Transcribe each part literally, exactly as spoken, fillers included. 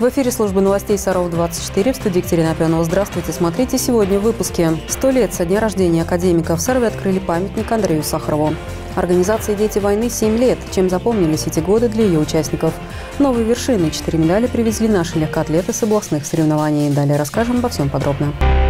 В эфире службы новостей Саров двадцать четыре. В студии Екатерина Опенова. Здравствуйте. Смотрите сегодня в выпуске. Сто лет со дня рождения академика. В Сарове открыли памятник Андрею Сахарову. Организации «Дети войны» семь лет. Чем запомнились эти годы для ее участников? Новые вершины. Четыре медали привезли наши легкоатлеты с областных соревнований. Далее расскажем обо всем подробно.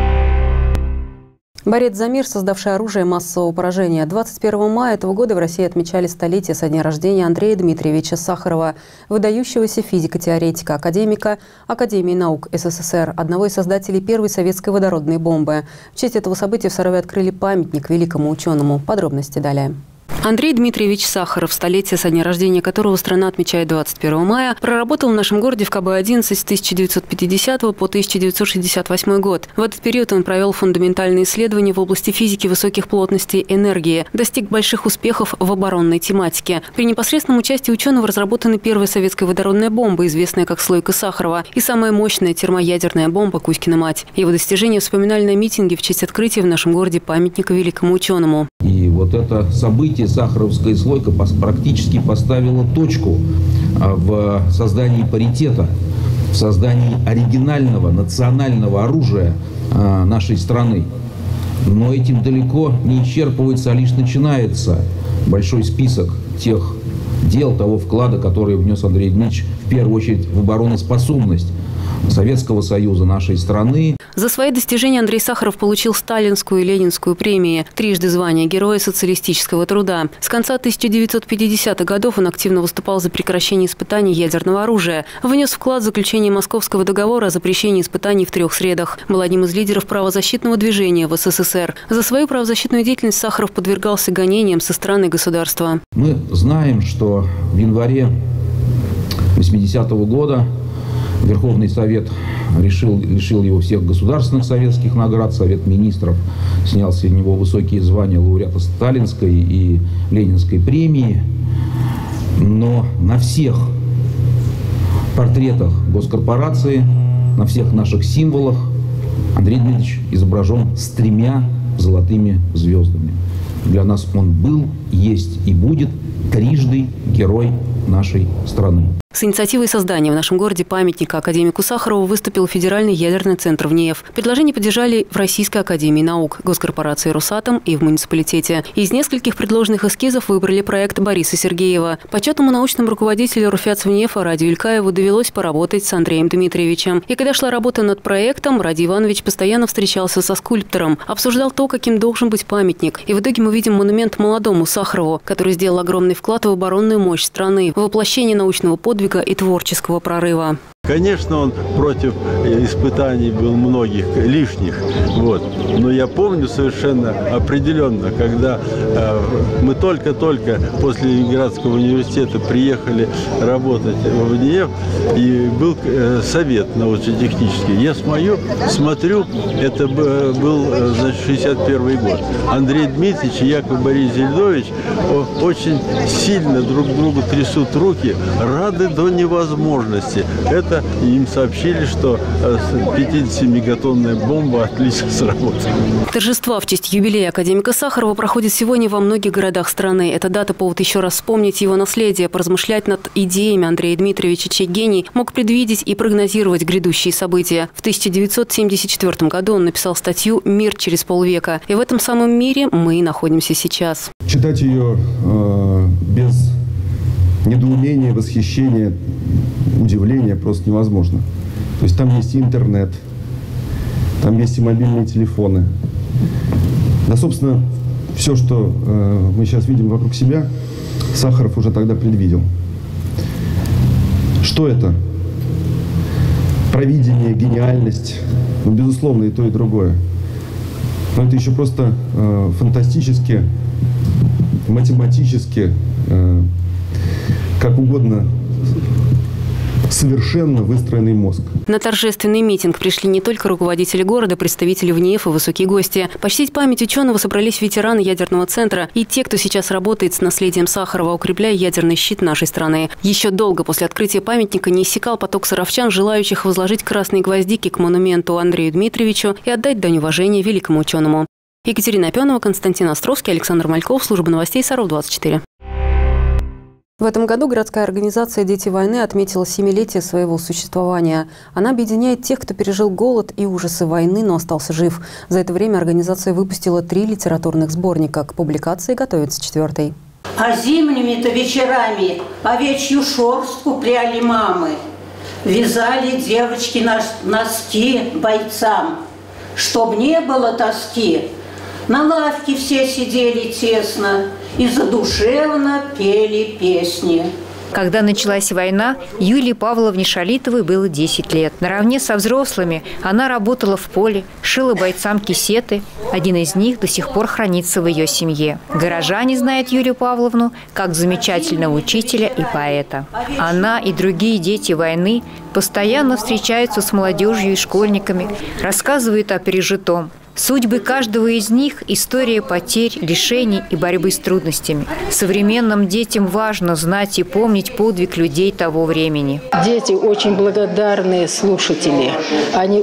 Борец за мир, создавший оружие массового поражения. двадцать первого мая этого года в России отмечали столетие со дня рождения Андрея Дмитриевича Сахарова, выдающегося физико-теоретика, академика Академии наук СССР, одного из создателей первой советской водородной бомбы. В честь этого события в Сарове открыли памятник великому ученому. Подробности далее. Андрей Дмитриевич Сахаров, столетие со дня рождения которого страна отмечает двадцать первого мая, проработал в нашем городе в ка бэ одиннадцать с тысяча девятьсот пятидесятого по тысяча девятьсот шестьдесят восьмой год. В этот период он провел фундаментальные исследования в области физики высоких плотностей энергии, достиг больших успехов в оборонной тематике. При непосредственном участии ученого разработана первая советская водородная бомба, известная как «Слойка Сахарова», и самая мощная термоядерная бомба «Кузькина мать». Его достижения вспоминали на митинге в честь открытия в нашем городе памятника великому ученому. И вот это событие, Сахаровская слойка, практически поставила точку в создании паритета, в создании оригинального национального оружия нашей страны. Но этим далеко не исчерпывается, а лишь начинается большой список тех дел, того вклада, который внес Андрей Дмитриевич в первую очередь в обороноспособность Советского Союза, нашей страны. За свои достижения Андрей Сахаров получил Сталинскую и Ленинскую премии, трижды звание Героя социалистического труда. С конца тысяча девятьсот пятидесятых годов он активно выступал за прекращение испытаний ядерного оружия. Внес вклад в заключение Московского договора о запрещении испытаний в трех средах. Был одним из лидеров правозащитного движения в эс эс эс эр. За свою правозащитную деятельность Сахаров подвергался гонениям со стороны государства. Мы знаем, что в январе восьмидесятого года Верховный Совет решил, лишил его всех государственных советских наград. Совет министров снял с него высокие звания лауреата Сталинской и Ленинской премии. Но на всех портретах госкорпорации, на всех наших символах Андрей Дмитриевич изображен с тремя золотыми звездами. Для нас он был, есть и будет трижды герой нашей страны. С инициативой создания в нашем городе памятника академику Сахарову выступил Федеральный ядерный центр в НИЭФ. Предложение поддержали в Российской академии наук, госкорпорации «Росатом» и в муниципалитете. Из нескольких предложенных эскизов выбрали проект Бориса Сергеева. Почетному научному руководителю РУФЯЦ НИЭФа Радию Илькаеву довелось поработать с Андреем Дмитриевичем. И когда шла работа над проектом, Радий Иванович постоянно встречался со скульптором, обсуждал то, каким должен быть памятник. И в итоге мы видим монумент молодому Сахарову, который сделал огромный вклад в оборонную мощь страны, в воплощение научного подвига и творческого прорыва. Конечно, он против испытаний был многих лишних, вот. Но я помню совершенно определенно, когда э, мы только-только после Ленинградского университета приехали работать в НИЭФ, и был э, совет научно-технический. Я смотрю, смотрю, это был, значит, шестьдесят первый год. Андрей Дмитриевич и Яков Борис Зельдович очень сильно друг другу трясут руки, рады до невозможности. Это им сообщили, что пятидесятимегатонная бомба отлично сработала. Торжества в честь юбилея академика Сахарова проходят сегодня во многих городах страны. Эта дата – повод еще раз вспомнить его наследие, поразмышлять над идеями Андрея Дмитриевича, чей гений мог предвидеть и прогнозировать грядущие события. В тысяча девятьсот семьдесят четвёртом году он написал статью «Мир через полвека». И в этом самом мире мы и находимся сейчас. Читать ее э, без недоумения, восхищения, удивления просто невозможно. То есть там есть и интернет, там есть и мобильные телефоны. Да, собственно, все, что э, мы сейчас видим вокруг себя, Сахаров уже тогда предвидел. Что это? Провидение, гениальность, ну, безусловно, и то, и другое. Но это еще просто э, фантастически, математически, э, как угодно, совершенно выстроенный мозг. На торжественный митинг пришли не только руководители города, представители ВНИЭФ и высокие гости. Почтить память ученого собрались ветераны ядерного центра и те, кто сейчас работает с наследием Сахарова, укрепляя ядерный щит нашей страны. Еще долго после открытия памятника не иссякал поток саровчан, желающих возложить красные гвоздики к монументу Андрею Дмитриевичу и отдать дань уважения великому ученому. Екатерина Опенова, Константин Островский, Александр Мальков, служба новостей Саров двадцать четыре. В этом году городская организация «Дети войны» отметила семилетие своего существования. Она объединяет тех, кто пережил голод и ужасы войны, но остался жив. За это время организация выпустила три литературных сборника. К публикации готовится четвертый. А зимними-то вечерами овечью шерстку пряли мамы. Вязали девочки носки бойцам. Чтоб не было тоски, на лавке все сидели тесно и задушевно пели песни. Когда началась война, Юлии Павловне Шалитовой было десять лет. Наравне со взрослыми она работала в поле, шила бойцам кисеты. Один из них до сих пор хранится в ее семье. Горожане знают Юлию Павловну как замечательного учителя и поэта. Она и другие дети войны постоянно встречаются с молодежью и школьниками, рассказывают о пережитом. Судьбы каждого из них – история потерь, лишений и борьбы с трудностями. Современным детям важно знать и помнить подвиг людей того времени. Дети очень благодарные слушатели. Они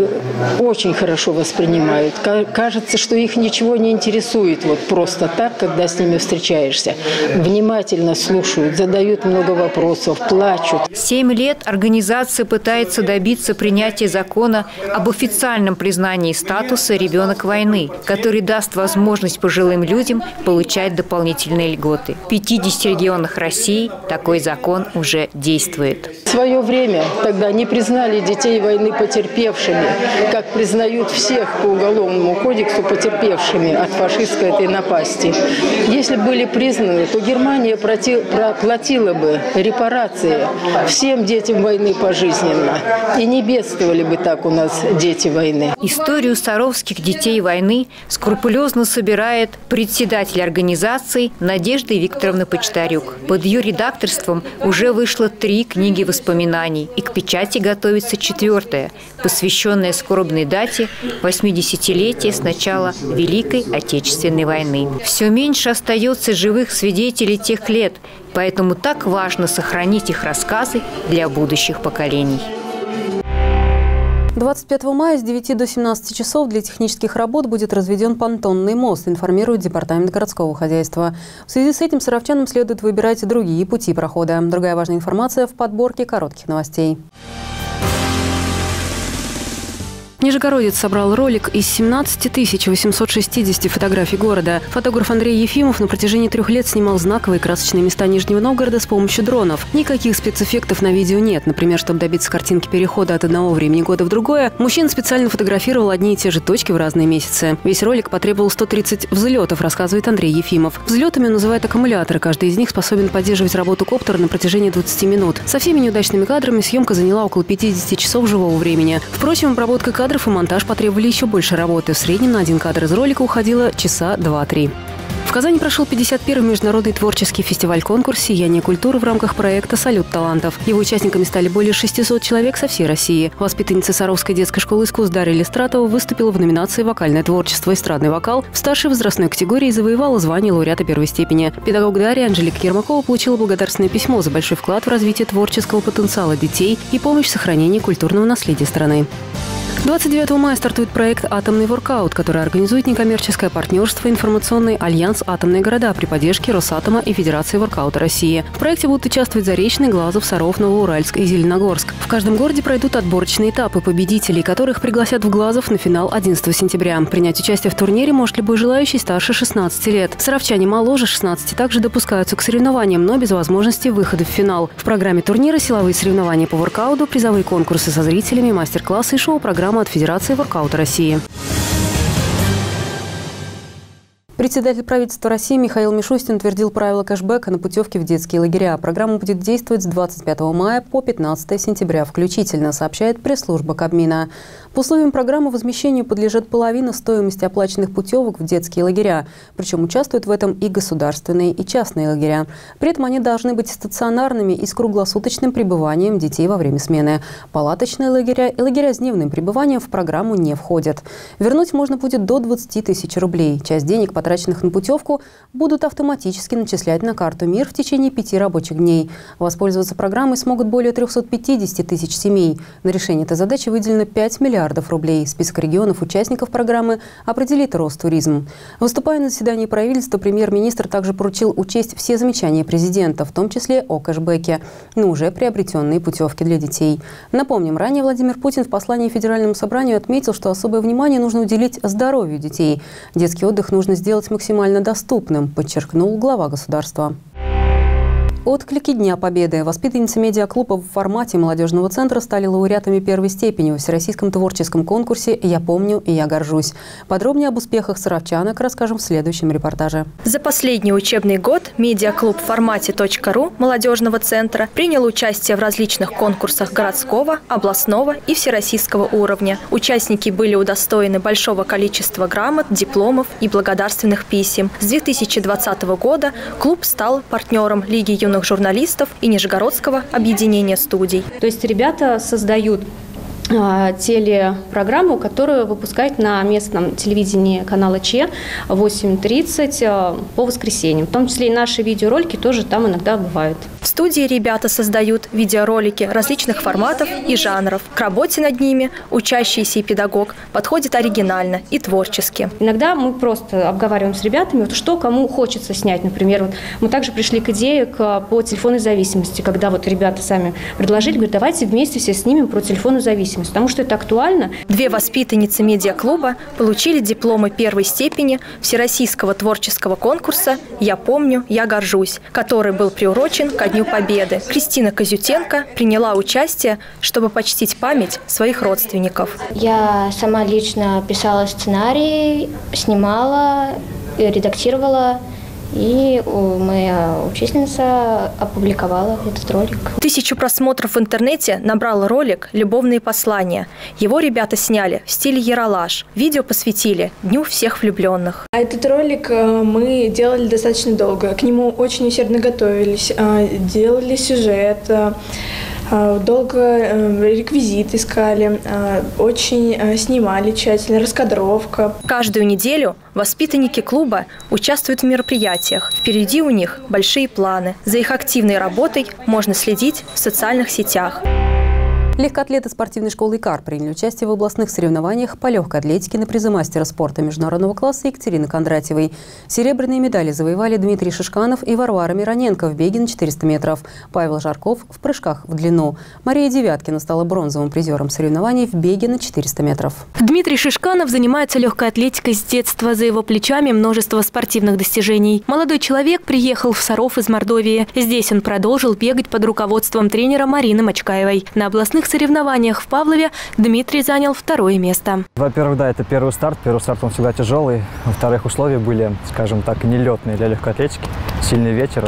очень хорошо воспринимают. Кажется, что их ничего не интересует вот просто так, когда с ними встречаешься. Внимательно слушают, задают много вопросов, плачут. Семь лет организация пытается добиться принятия закона об официальном признании статуса «Ребенок войны», который даст возможность пожилым людям получать дополнительные льготы. В пятидесяти регионах России такой закон уже действует. В свое время тогда не признали детей войны потерпевшими, как признают всех по Уголовному кодексу потерпевшими от фашистской этой напасти. Если были признаны, то Германия платила бы репарации всем детям войны пожизненно. И не бедствовали бы так у нас дети войны. Историю саровских детей войны скрупулезно собирает председатель организации Надежда Викторовна Почтарюк. Под ее редакторством уже вышло три книги воспоминаний, и к печати готовится четвертая, посвященная скорбной дате восьмидесятилетия с начала Великой Отечественной войны. Все меньше остается живых свидетелей тех лет, поэтому так важно сохранить их рассказы для будущих поколений. двадцать пятого мая с девяти до семнадцати часов для технических работ будет разведен понтонный мост, информирует Департамент городского хозяйства. В связи с этим саровчанам следует выбирать другие пути прохода. Другая важная информация в подборке коротких новостей. Нижегородец собрал ролик из семнадцати тысяч восьмисот шестидесяти фотографий города. Фотограф Андрей Ефимов на протяжении трех лет снимал знаковые красочные места Нижнего Новгорода с помощью дронов. Никаких спецэффектов на видео нет. Например, чтобы добиться картинки перехода от одного времени года в другое, мужчина специально фотографировал одни и те же точки в разные месяцы. Весь ролик потребовал сто тридцать взлетов, рассказывает Андрей Ефимов. Взлетами он называет аккумуляторы. Каждый из них способен поддерживать работу коптера на протяжении двадцати минут. Со всеми неудачными кадрами съемка заняла около пятидесяти часов живого времени. Впрочем, обработка кадров и монтаж потребовали еще больше работы. В среднем на один кадр из ролика уходило часа два-три. В Казани прошел пятьдесят первый международный творческий фестиваль-конкурс «Сияние культуры» в рамках проекта «Салют талантов». Его участниками стали более шестисот человек со всей России. Воспитанница Саровской детской школы искусств Дарья Листратова выступила в номинации «Вокальное творчество. Эстрадный вокал» в старшей возрастной категории и завоевала звание лауреата первой степени. Педагог Дарья Анжелика Ермакова получила благодарственное письмо за большой вклад в развитие творческого потенциала детей и помощь в сохранении культурного наследия страны. двадцать девятого мая стартует проект «Атомный воркаут», который организует некоммерческое партнерство «Информационный альянс Атомные города» при поддержке Росатома и Федерации воркаута России. В проекте будут участвовать Заречный, Глазов, Саров, Новоуральск и Зеленогорск. В каждом городе пройдут отборочные этапы, победителей которых пригласят в Глазов на финал одиннадцатого сентября. Принять участие в турнире может любой желающий старше шестнадцати лет. Саровчане моложе шестнадцати также допускаются к соревнованиям, но без возможности выхода в финал. В программе турнира силовые соревнования по воркауту, призовые конкурсы со зрителями, мастер-классы и шоу-программа от Федерации воркаута России. Председатель правительства России Михаил Мишустин утвердил правила кэшбэка на путевки в детские лагеря. Программа будет действовать с двадцать пятого мая по пятнадцатое сентября включительно, сообщает пресс-служба Кабмина. По условиям программы возмещению подлежит половина стоимости оплаченных путевок в детские лагеря. Причем участвуют в этом и государственные, и частные лагеря. При этом они должны быть стационарными и с круглосуточным пребыванием детей во время смены. Палаточные лагеря и лагеря с дневным пребыванием в программу не входят. Вернуть можно будет до двадцати тысяч рублей. Часть денег потратить затраченных на путевку будут автоматически начислять на карту МИР в течение пяти рабочих дней. Воспользоваться программой смогут более трёхсот пятидесяти тысяч семей. На решение этой задачи выделено пять миллиардов рублей. Список регионов-участников программы определит Ростуризм. Выступая на заседании правительства, премьер-министр также поручил учесть все замечания президента, в том числе о кэшбэке, на уже приобретенные путевки для детей. Напомним, ранее Владимир Путин в послании Федеральному собранию отметил, что особое внимание нужно уделить здоровью детей. Детский отдых нужно сделать максимально доступным, подчеркнул глава государства. Отклики Дня Победы. Воспитанницы медиаклуба в формате молодежного центра стали лауреатами первой степени в всероссийском творческом конкурсе «Я помню и я горжусь». Подробнее об успехах саровчанок расскажем в следующем репортаже. За последний учебный год медиаклуб в формате .ру молодежного центра принял участие в различных конкурсах городского, областного и всероссийского уровня. Участники были удостоены большого количества грамот, дипломов и благодарственных писем. С две тысячи двадцатого года клуб стал партнером Лиги юношей журналистов и Нижегородского объединения студий. То есть ребята создают телепрограмму, которую выпускают на местном телевидении канала Че в восемь тридцать по воскресеньям. В том числе и наши видеоролики тоже там иногда бывают. В студии ребята создают видеоролики различных форматов и жанров. К работе над ними учащийся и педагог подходят оригинально и творчески. Иногда мы просто обговариваем с ребятами, вот что кому хочется снять. Например, вот мы также пришли к идее к, по телефонной зависимости, когда вот ребята сами предложили, говорят, давайте вместе все снимем про телефонную зависимость, потому что это актуально. Две воспитанницы медиаклуба получили дипломы первой степени Всероссийского творческого конкурса «Я помню, я горжусь», который был приурочен ко Дню Победы. Кристина Козютенко приняла участие, чтобы почтить память своих родственников. Я сама лично писала сценарий, снимала, редактировала. И моя учительница опубликовала этот ролик. Тысячу просмотров в интернете набрал ролик «Любовные послания». Его ребята сняли в стиле яролаж. Видео посвятили Дню всех влюбленных. Этот ролик мы делали достаточно долго. К нему очень усердно готовились, делали сюжет, долго реквизит искали, очень снимали тщательно, раскадровка. Каждую неделю воспитанники клуба участвуют в мероприятиях. Впереди у них большие планы. За их активной работой можно следить в социальных сетях. Легкоатлеты спортивной школы «Икар» приняли участие в областных соревнованиях по легкой атлетике на призы мастера спорта международного класса Екатерины Кондратьевой. Серебряные медали завоевали Дмитрий Шишканов и Варвара Мироненко в беге на четыреста метров, Павел Жарков в прыжках в длину. Мария Девяткина стала бронзовым призером соревнований в беге на четыреста метров. Дмитрий Шишканов занимается легкой атлетикой с детства. За его плечами множество спортивных достижений. Молодой человек приехал в Саров из Мордовии. Здесь он продолжил бегать под руководством тренера Марины Мачкаевой. На областных соревнованиях в Павлове Дмитрий занял второе место. Во-первых, да, это первый старт. Первый старт он всегда тяжелый. Во-вторых, условия были, скажем так, нелетные для легкой атлетики. Сильный ветер.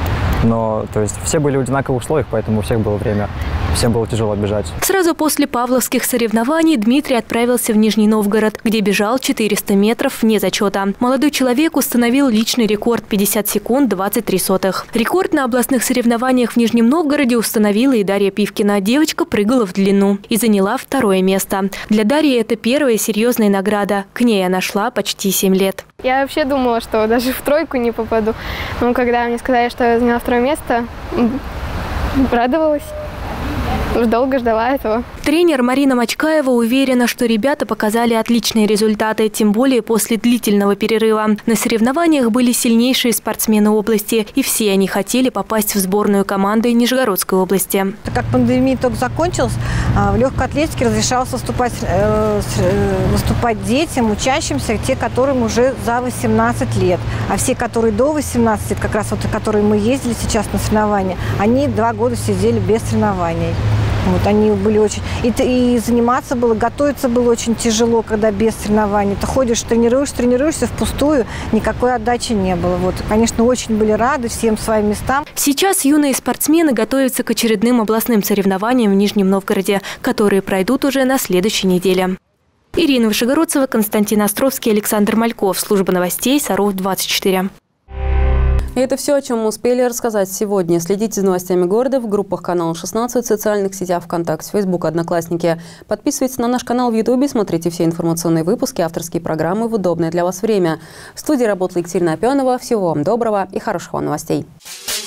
Но, то есть, все были в одинаковых условиях, поэтому у всех было время. Всем было тяжело бежать. Сразу после павловских соревнований Дмитрий отправился в Нижний Новгород, где бежал четыреста метров вне зачета. Молодой человек установил личный рекорд – пятьдесят секунд двадцать три сотых. Рекорд на областных соревнованиях в Нижнем Новгороде установила и Дарья Пивкина. Девочка прыгала в длину и заняла второе место. Для Дарьи это первая серьезная награда. К ней она шла почти семь лет. Я вообще думала, что даже в тройку не попаду. Но когда мне сказали, что я заняла второе место, радовалась. Уж долго ждала этого. Тренер Марина Мачкаева уверена, что ребята показали отличные результаты, тем более после длительного перерыва. На соревнованиях были сильнейшие спортсмены области, и все они хотели попасть в сборную команды Нижегородской области. Как пандемия только закончилась, в легкой атлетике разрешалось выступать, выступать детям, учащимся, те, которым уже за восемнадцать лет. А все, которые до восемнадцати лет, как раз вот, которые мы ездили сейчас на соревнования, они два года сидели без соревнований. Вот, они были очень... И, и заниматься было, готовиться было очень тяжело, когда без соревнований. Ты ходишь, тренируешься, тренируешься впустую, никакой отдачи не было. Вот, конечно, очень были рады всем своим местам. Сейчас юные спортсмены готовятся к очередным областным соревнованиям в Нижнем Новгороде, которые пройдут уже на следующей неделе. Ирина Вышегородцева, Константин Островский, Александр Мальков. Служба новостей Саров двадцать четыре. И это все, о чем мы успели рассказать сегодня. Следите за новостями города в группах канала шестнадцать, в социальных сетях ВКонтакте, Фейсбук, Одноклассники. Подписывайтесь на наш канал в Ютубе, смотрите все информационные выпуски, авторские программы в удобное для вас время. В студии работала Екатерина Опенова. Всего вам доброго и хороших вам новостей.